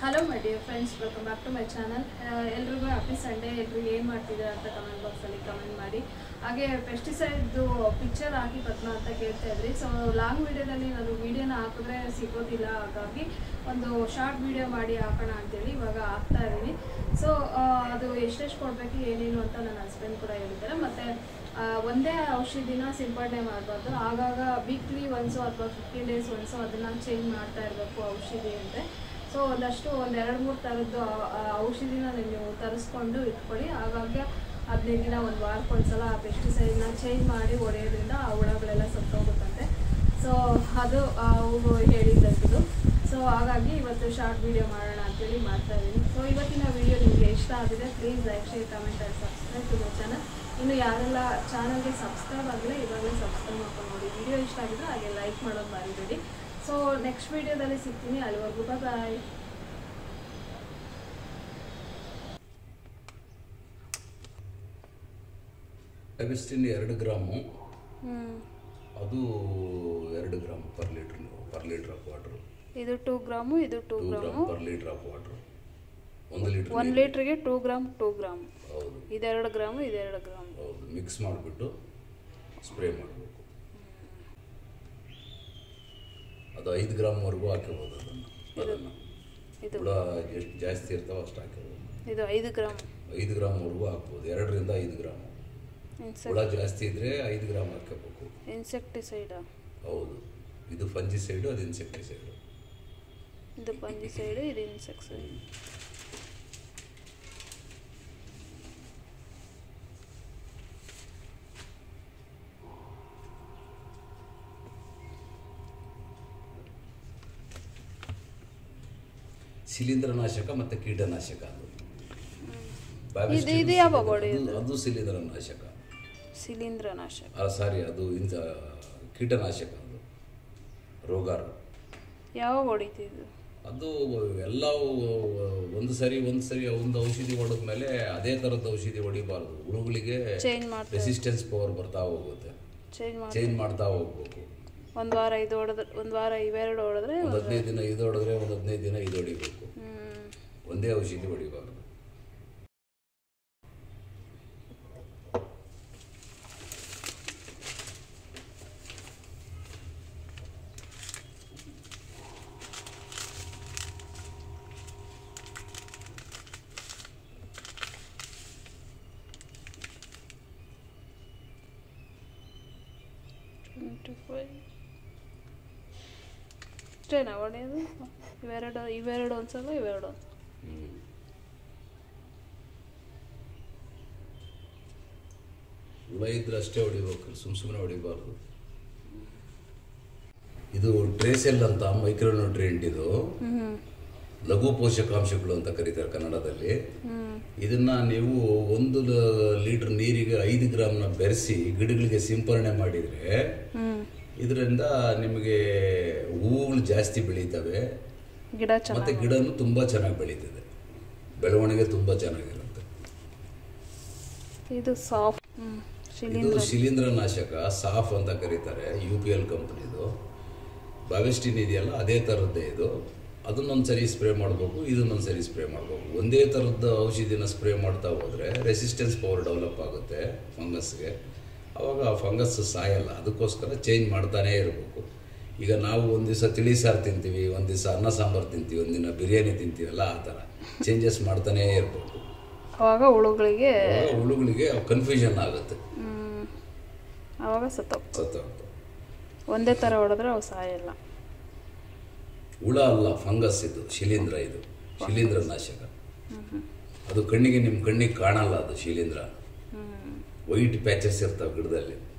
Hello my dear friends, welcome back to my channel. ಎಲ್ರಿಗೂ happy Sunday. ಎಲ್ರು ಏನು ಮಾಡ್ತಿದ್ದೀರಾ ಅಂತ ಕಮೆಂಟ್ ಬಾಕ್ಸಲ್ಲಿ ಕಮೆಂಟ್ ಮಾಡಿ. ಹಾಗೆ ಪೆಸ್ಟಿಸೈಡ್ದು ಪಿಕ್ಚರ್ ಹಾಕಿ ಪದ್ಮ ಅಂತ ಕೇಳ್ತಾ ಇದ್ರಿ. ಸೊ ಲಾಂಗ್ ವೀಡಿಯೋದಲ್ಲಿ ನಾನು ವೀಡಿಯೋನ ಹಾಕಿದ್ರೆ ಸಿಗೋದಿಲ್ಲ, ಹಾಗಾಗಿ ಒಂದು ಶಾರ್ಟ್ ವೀಡಿಯೋ ಮಾಡಿ ಹಾಕೋಣ ಅಂತೇಳಿ ಇವಾಗ ಹಾಕ್ತಾ ಇದ್ದೀನಿ. ಸೊ ಅದು ಎಷ್ಟೆಷ್ಟು ಕೊಡಬೇಕು ಏನೇನು ಅಂತ ನನ್ನ ಹಸ್ಬೆಂಡ್ ಕೂಡ ಹೇಳಿದ್ದಾರೆ. ಮತ್ತು ಒಂದೇ ಔಷಧಿನ ಸಿಂಪಡಣೆ ಮಾಡಬಾರ್ದು, ಆಗಾಗ ವೀಕ್ಲಿ ಒನ್ಸು ಅಥವಾ 15 days ಒನ್ಸು ಅದನ್ನು ಚೇಂಜ್ ಮಾಡ್ತಾ ಇರಬೇಕು ಔಷಧಿ ಅಂದರೆ. ಸೊ ಒಂದಷ್ಟು 2-3 ಥರದ್ದು ಔಷಧಿನ ನೀವು ತರಿಸ್ಕೊಂಡು ಇಟ್ಕೊಳ್ಳಿ. ಆಗಾಗ 15 ದಿನ ಒಂದು ವಾರಕ್ಕೊಂದ್ಸಲ ಆ ಪೆಸ್ಟಿಸೈಡ್ನ ಚೇಂಜ್ ಮಾಡಿ ಹೊಡೆಯೋದ್ರಿಂದ ಆ ಹುಳಗಳೆಲ್ಲ ಸತ್ತೋಗುತ್ತಂತೆ. ಸೊ ಅದು ಅವರು ಹೇಳಿದ್ದು. ಸೊ ಹಾಗಾಗಿ ಇವತ್ತು ಶಾರ್ಟ್ ವೀಡಿಯೋ ಮಾಡೋಣ ಅಂತೇಳಿ ಮಾಡ್ತಾ ಇದ್ದೀನಿ. ಸೊ ಇವತ್ತಿನ ವೀಡಿಯೋ ನಿಮಗೆ ಇಷ್ಟ ಆಗಿದೆ, please like, share, comment and subscribe to my channel. ಇನ್ನು ಯಾರೆಲ್ಲ ಚಾನಲ್ಗೆ ಸಬ್ಸ್ಕ್ರೈಬ್ ಆಗಿಲ್ಲ ಇವಾಗಲೇ ಸಬ್ಸ್ಕ್ರೈಬ್ ಮಾಡ್ಕೊಂಡು ನೋಡಿ. ವಿಡಿಯೋ ಇಷ್ಟ ಆಗಿದ್ರೆ ಹಾಗೆ ಲೈಕ್ ಮಾಡೋದು ಮರಿಬೇಡಿ. ಸೊ ನೆಕ್ಸ್ಟ್ ವೀಡಿಯೋದಲ್ಲಿ ಸಿಗ್ತೀನಿ, ಅಲ್ಲಿವರೆಗೂ ಬಾಯ್. ಅಗಸ್ಟಿನ್ 2 ಗ್ರಾಮು, ಅದು 2 gram per litre of water. ಇದು 2 ಗ್ರಾಮು, ಇದು 2 gram per litre of water. 1 ಲೀಟರ್ಗೆ 2 ಗ್ರಾಮ್. ಹೌದು, ಇದು 2 ಗ್ರಾಮು, ಇದು 2 ಗ್ರಾಮ್. ಹೌದು, ಮಿಕ್ಸ್ ಮಾಡಿಬಿಟ್ಟು ಸ್ಪ್ರೇ ಮಾಡಬೇಕು. ಅದು 5 ಗ್ರಾಮ್ವರೆಗೂ ಹಾಕಬಹುದು. ಅದನ್ನು ಹುಳ ಎಷ್ಟು ಜಾಸ್ತಿ ಇರ್ತಾವೆ ಅಷ್ಟು ಹಾಕಬಹುದು. ಇದು 5 ಗ್ರಾಮ್, 5 ಗ್ರಾಮ್ವರೆಗೂ ಹಾಕ್ಬೋದು. 2ರಿಂದ 5 ಗ್ರಾಮ್. ಹುಳ ಜಾಸ್ತಿ ಇದ್ರೆ 5 ಗ್ರಾಮ್ ಹಾಕಬೇಕು. ಇನ್ಸೆಕ್ಟಿಸೈಡ್. ಹೌದು, ಇದು ಫಂಜಿಸೈಡು, ಅದು ಇನ್ಸೆಕ್ಟಿಸೈಡು. ಇದು ಫಂಜಿಸೈಡ್, ಇದು ಇನ್ಸೆಕ್ಟಿಸೈಡ್. ಶಿಲೀಂಧ್ರನಾಶಕ ಮತ್ತು ಕೀಟನಾಶಕ. ಇದು ಯಾವ ಬಾಡಿ? ಅದು ಶಿಲೀಂಧ್ರನಾಶಕ. ಸಾರಿ, ಅದು ಕೀಟನಾಶಕ. ಅದು ರೋಗಾರ. ಯಾವಾಗ ಹೊಡಿತಿದ್ದು? ಅದು ಎಲ್ಲ ಒಂದು ಸರಿ ಒಂದು ಔಷಧಿ ಹೊಡೆದ ಮೇಲೆ ಅದೇ ಥರದ ಔಷಧಿ ಹೊಡಿಬಾರ್ದು. ಹುಳುಗಳಿಗೆ ರೆಸಿಸ್ಟೆನ್ಸ್ ಪವರ್ ಬರ್ತಾ ಹೋಗುತ್ತೆ. ಚೇಂಜ್ ಮಾಡ್ತಾ ಹೋಗ್ಬೇಕು. ಒಂದು ವಾರ ಇದು ಹೊಡೆದ್ರೆ, ಒಂದು ವಾರ ಇವೆರಡು ಹೊಡೆದ್ರೆ, ಒಂದು 15 ದಿನ ಇದು ಹೊಡೆದ್ರೆ, ಒಂದು 15 ದಿನ ಇದು ಹೊಡಿಬೇಕು. ಒಂದೇ ಔಷಧಿ ಹೊಡಿಬಾರ್ದು. ಅಷ್ಟೇನಾ ಹೊಡೆಯೋದು? ಇವೆರಡು ಒಂದ್ಸಲ, ಇವೆರಡು ಹುಳ ಇದ್ರೆ ಅಷ್ಟೇ ಹೊಡಿಬೇಕು, ಸುಮ್ಮನೆ ಹೊಡಿಬಾರ್ದು. ಇದು ಟ್ರೇಸೆಲ್ ಅಂತ ಮೈಕ್ರೋನ್ಯೂಟ್ರಿಯೆಂಟ್. ಇದು ಲಘು ಪೋಷಕಾಂಶಗಳು ಅಂತ ಕರೀತಾರೆ ಕನ್ನಡದಲ್ಲಿ. ಇದನ್ನ ನೀವು 1 ಲೀಟರ್ ನೀರಿಗೆ 5 ಗ್ರಾಮ್ನ ಬೆರೆಸಿ ಗಿಡಗಳಿಗೆ ಸಿಂಪರಣೆ ಮಾಡಿದರೆ ಇದರಿಂದ ನಿಮಗೆ ಹೂವುಗಳು ಜಾಸ್ತಿ ಬೆಳೀತವೆ, ಮತ್ತೆ ಗಿಡನೂ ತುಂಬ ಚೆನ್ನಾಗಿ ಬೆಳೀತದೆ, ಬೆಳವಣಿಗೆ ತುಂಬ ಚೆನ್ನಾಗಿರುತ್ತೆ. ಇದು ಶಿಲೀಂಧ್ರನಾಶಕ ಸಾಫ್ ಅಂತ ಕರೀತಾರೆ, UPL ಕಂಪ್ನಿದು. ಬಾವೆಸ್ಟಿನ್ ಇದೆಯಲ್ಲ, ಅದೇ ಥರದ್ದೇ ಇದು. ಅದನ್ನೊಂದ್ಸರಿ ಸ್ಪ್ರೇ ಮಾಡಬೇಕು, ಇದನ್ನೊಂದ್ಸರಿ ಸ್ಪ್ರೇ ಮಾಡಬೇಕು. ಒಂದೇ ಥರದ ಔಷಧಿನ ಸ್ಪ್ರೇ ಮಾಡ್ತಾ ಹೋದರೆ ರೆಸಿಸ್ಟೆನ್ಸ್ ಪವರ್ ಡೆವಲಪ್ ಆಗುತ್ತೆ ಫಂಗಸ್ಗೆ. ಆವಾಗ ಆ ಫಂಗಸ್ ಸಾಯಲ್ಲ. ಅದಕ್ಕೋಸ್ಕರ ಚೇಂಜ್ ಮಾಡ್ತಾನೇ ಇರಬೇಕು. ಈಗ ನಾವು ಒಂದು ದಿವಸ ತಿಳಿ ಸಾರು ತಿಂತೀವಿ, ಒಂದು ದಿವಸ ಅನ್ನ ಸಾಂಬಾರು ತಿಂತೀವಿ, ಒಂದಿನ ಬಿರಿಯಾನಿ ತಿಂತೀವಲ್ಲ, ಆ ಥರ ಚೇಂಜಸ್ ಮಾಡ್ತಾನೇ ಇರಬೇಕು. ಆವಾಗ ಹುಳುಗಳಿಗೆ ಕನ್ಫ್ಯೂಷನ್ ಆಗುತ್ತೆ, ಆವಾಗ ಸತ್ತೋಗ್ತವೆ. ಒಂದೇ ಥರ ಹೊಡೆದ್ರೆ ಅವು ಸಾಯಲ್ಲ. ಹುಳ ಅಲ್ಲ, ಫಂಗಸ್. ಇದು ಶಿಲೀಂಧ್ರ, ಇದು ಶಿಲೀಂಧ್ರನಾಶಕ. ಅದು ನಿಮ್ಮ ಕಣ್ಣಿಗೆ ಕಾಣಲ್ಲ. ಅದು ಶಿಲೀಂಧ್ರ ವೈಟ್ ಪ್ಯಾಚಸ್ ಇರ್ತಾವೆ ಗಿಡದಲ್ಲಿ.